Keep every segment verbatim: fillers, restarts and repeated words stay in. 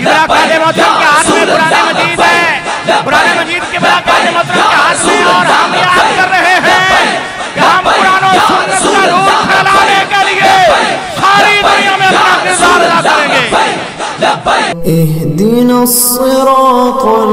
किबला काज़े मोहतरम के हाथ में कुरान मजीद है, कुरान मजीद किबला काज़े मोहतरम के हाथ में, और हम याद कर रहे हैं कि हम कुरान और सुन्नत का नूर फैलाने के लिए सारी दुनिया में अपना किरदार अदा करेंगे। इहदिना सिरातल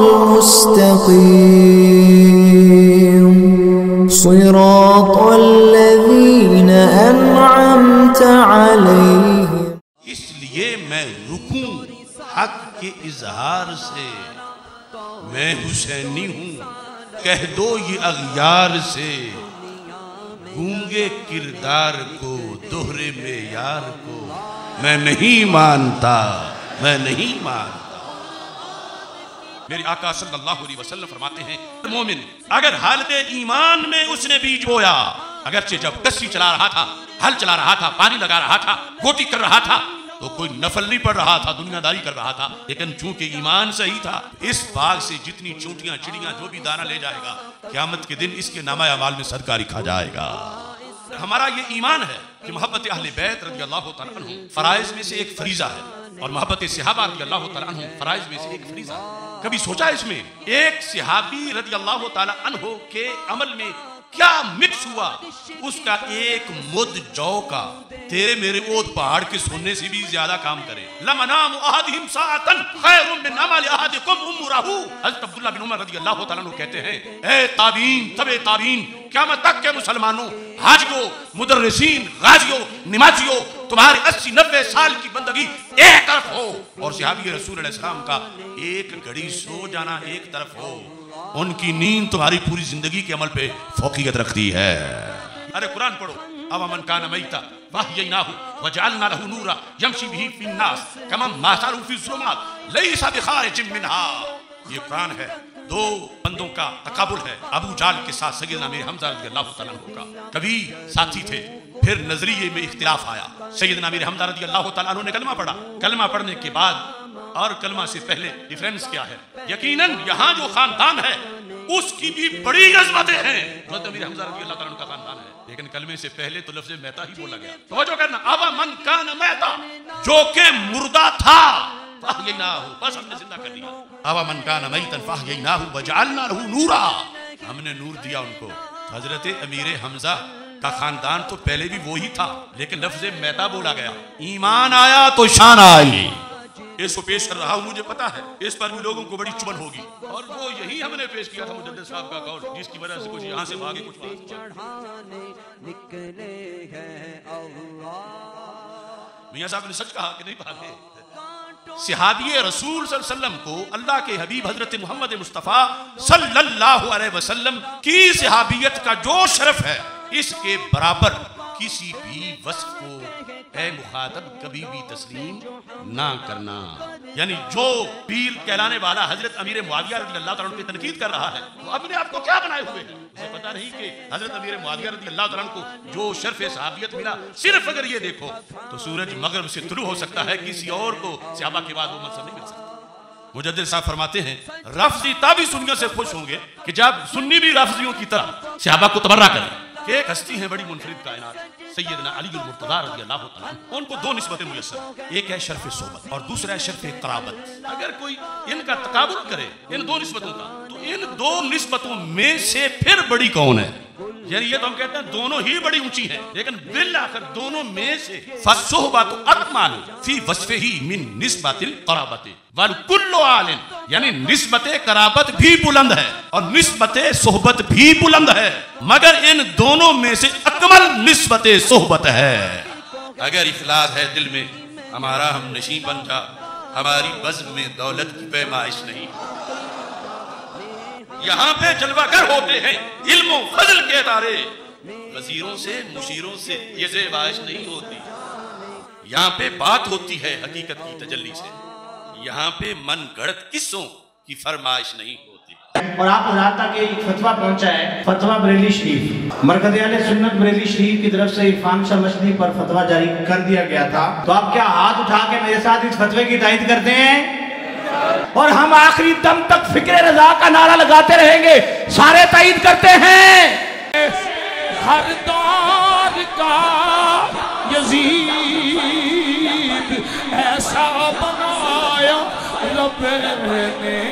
मुस्तक़ीम सिरातल लज़ीना अनअमता अलैहिम। इसलिए मैं रुकूं हक के इजहार से, मैं हुसैनी हूँ कह दो ये अग़यार से, गूंगे किरदार को दोहरे में यार को मैं नहीं मानता, मैं नहीं मानता। मेरे आका सल्लल्लाहु अलैहि वसल्लम फरमाते हैं, मोमिन अगर हालत ईमान में उसने बीज बोया, अगरचे जब कस्सी चला रहा था, हल चला रहा था, पानी लगा रहा था, गोटी कर रहा था, तो कोई नफल नहीं पड़ रहा था, दुनियादारी कर रहा था, लेकिन चूंकि ईमान सही था, इस बाग से जितनी चूंटियां चिड़ियां जो भी दाना ले जाएगा, क़यामत के दिन इसके नामा अमाल में सदका लिखा जाएगा। हमारा ये ईमान है कि मोहब्बत अहले बैत रज़ियल्लाहु तआला अन्हुम फराइज़ में से एक फरीज़ा है, और मोहब्बत सहाबा रज़ियल्लाहु तआला अन्हुम फराइज़ में से एक फरीज़ा है। कभी सोचा इसमें एक सहाबी रज़ियल्लाहु तआला अन्हु के अमल में क्या मिक्स हुआ, उसका एक मुद जौ का तेरे मेरे ओद पहाड़ के सोने से भी ज्यादा काम करे। लमनाम अहदिहिम साअतन खैरुम मिन अमल अहदिकुम उमरहु। हज़रत अब्दुल्लाह बिन उमर रज़ियल्लाहु तआला अन्हु कहते हैं, ए ताबीन तबे ताबीन, क़यामत तक के मुसलमानों, हाजियों, मुदर्रिसीन, गाजियों, नमाजियों, तुम्हारी अस्सी नब्बे साल की बंदगी एक तरफ हो, और सहाबी रसूल अलैहि सलाम का एक घड़ी सो जाना एक तरफ हो, उनकी नींद तुम्हारी पूरी जिंदगी के अमल पे फौकियत रखती है। अरे कुरान पढ़ो, अब मन कान मैता वहयनाहु वजअलना लहू नूरा यमशी बिही फिन्नास कमा मासालू फी ज़ुलुमात लैसा बिखारिजिम मिनहा। ये कुरान है। दो बंदों का तकाबुल है, अबू जाल के साथ सैयदना अमीर हमजा रज़ियल्लाहु तआला अन्हु का। कभी साथी थे, फिर नजरिए में इख्तिलाफ आया। सैयदना अमीर हमजा रज़ियल्लाहु तआला अन्हु ने कलमा पढ़ा, कलमा पढ़ने के बाद और कलमा से पहले डिफरेंस क्या है? यकीनन यहाँ जो खानदान है उसकी भी बड़ी अज़मतें हैं, हज़रत अमीर हमजा रज़ियल्लाहु तआला अन्हु का खानदान है, लेकिन कलमे से पहले तो लफ्ज़ मैता ही बोला गया। तवज्जो करना, अवा मन कान मैता, जो के मुर्दा था, फहयनाहु, बस हमने जिंदा कर दिया। अवा मन कान मैतन फहयनाहु वजअलना लहू नूरा, हमने नूर दिया उनको। हजरत अमीर हमजा का खानदान तो पहले भी वो ही था, लेकिन लफ्ज़ मैता बोला गया। ईमान आया तो शान आई। इसको पेश कर रहा हूँ, मुझे पता है इस पर भी लोगों को बड़ी चुभन होगी, और वो यही हमने पेश किया था मुजद्दिद साहब का कौल, जिसकी वजह से कुछ यहाँ से भागे कुछ मियां साहब ने सच कहा कि नहीं भागे। सहाबी रसूल सल्लल्लाहु अलैहि वसल्लम को अल्लाह के हबीब हजरत मोहम्मद मुस्तफ़ा सल्लल्लाहु अलैहि वसल्लम की सहाबियत का जो शरफ है, इसके बराबर किसी भी वस्फ को ऐ मुखातब कभी भी तस्लीम ना करना। यानी जो पीर कहलाने वाला हजरत अमीर मुआविया रज़ियल्लाहु तआला अन्हु की तनकीद कर रहा है, वो अपने आप को क्या बनाए हुए है? उसे पता नहीं कि हजरत अमीर मुआविया रज़ियल्लाहु तआला अन्हु को जो शर्फ सहाबियत मिला, सिर्फ अगर ये देखो तो सूरज मगरिब से तुलू हो सकता है, किसी और को सहाबा के बाद वो मनसब नहीं मिल सकता। मुजद्दिद साहब फरमाते हैं, रफ़ज़ी तभी सुन्नियों से खुश होंगे कि जब सुन्नी भी रफ़ज़ियों की तरह सहाबा को तबर्रा करें। कि एक हस्ती है बड़ी मुनफरिद कायनात, सैयदना अली मुर्तज़ा रज़ियल्लाहु तआला अन्हु, उनको दो निस्बतें मुयस्सर, एक है शर्फ सोबत और दूसरा है शर्फ क़राबत। अगर कोई इनका तकाबुल करे इन दो निस्बतों का, तो इन दो निस्बतों में से फिर बड़ी कौन है? यानी ये तो हम कहते हैं दोनों ही बड़ी ऊंची हैं, लेकिन बिल आखिर दोनों में से फस्सुहबतु अकमाल फी वस्फिही मिन निस्बतिल क़राबति वल कुल्लु आलिन, यानी निस्बते कराबत भी बुलंद है और निस्बते सोहबत भी बुलंद है, मगर इन दोनों में से अकमल निस्बते सोहबत है। अगर इखलास है दिल में, हमारा हम नशीब बन जा, हमारी बज़्म में दौलत की पैमाइश नहीं। यहाँ पे जलवागर होते हैं इल्म व फज़ल के अदारे, वजीरों से मुशीरों से ये ज़ेबाइश नहीं होती। यहाँ पे बात होती है हकीकत की तजल्ली से, यहाँ पे मन गढ़त किस्सों की फरमाइश नहीं होती। और आप रात तक एक फतवा पहुंचा है, फतवा बरेली शरीफ, मरकज़ अहले सुन्नत बरेली शरीफ की तरफ से इरफान शाह मशदी पर फतवा जारी कर दिया गया था। तो आप क्या हाथ उठा के मेरे साथ इस फतवे की तायद करते हैं? और हम आखिरी दम तक फिक्र रजा का नारा लगाते रहेंगे, सारे तायद करते हैं। हरदार का यजीद ऐसा बनाया रब ने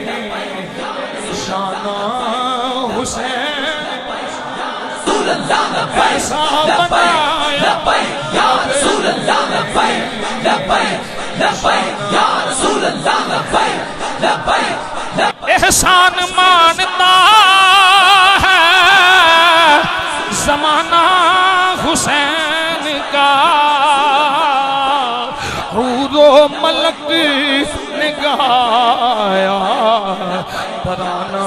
शाना हुसैन ऐसा बनाया एहसान मानता है जमाना हुसैन का हूरो मलक ने गाया तराना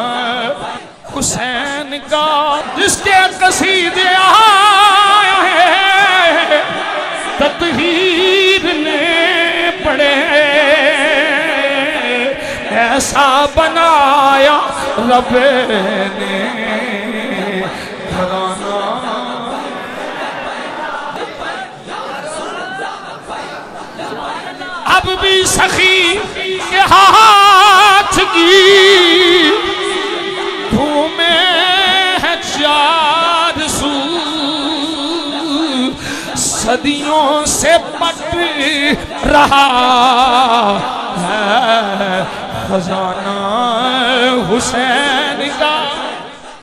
हुसैन का जिसके कसीदे आए तत्हीर ने पढ़े ऐसा बनाया रब ने घराना। अब भी सखी के हाथ की धूमे है चार सू सदियों से पट रहा है खजाना हुसैन का।